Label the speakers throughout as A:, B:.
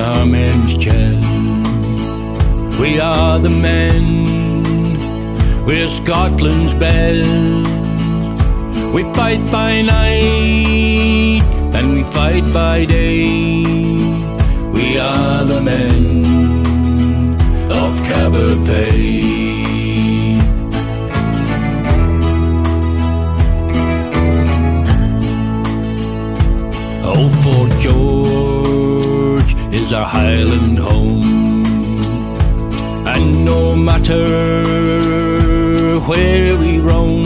A: our men's chest. We are the men, we're Scotland's best. We fight by night and we fight by day. We are the men of Caberfae. Old Fort George is our Highland home, and no matter where we roam,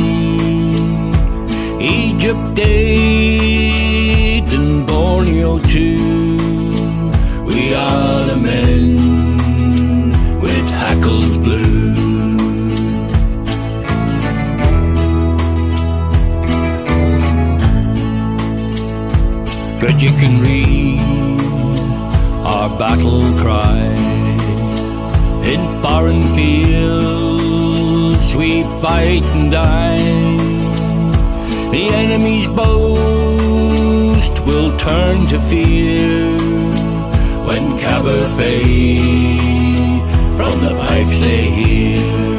A: Egypt Aid and Borneo too, we are the men with hackles blue. Good, you can read our battle cry. In foreign fields we fight and die. The enemy's boast will turn to fear when Caberfae from the pipes they hear.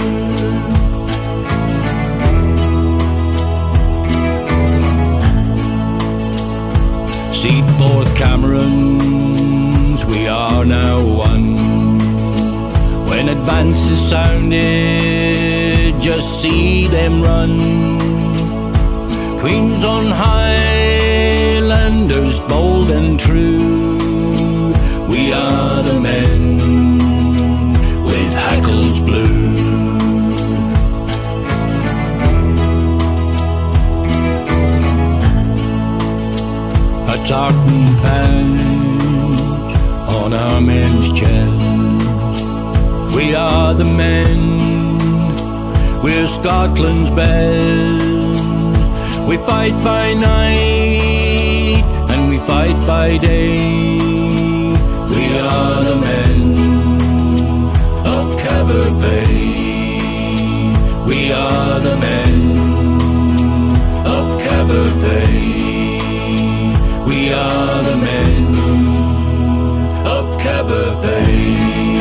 A: Seaforth Camerons, we are now one. When advance is sounded, just see them run. Queens on Highlanders, bold and true, we are the men with hackles blue. A tartan patch on our men's chest. We are the men, we're Scotland's best. We fight by night and we fight by day. We are the men of Caberfae. We are the men of Caberfae. We are the men of Caberfae.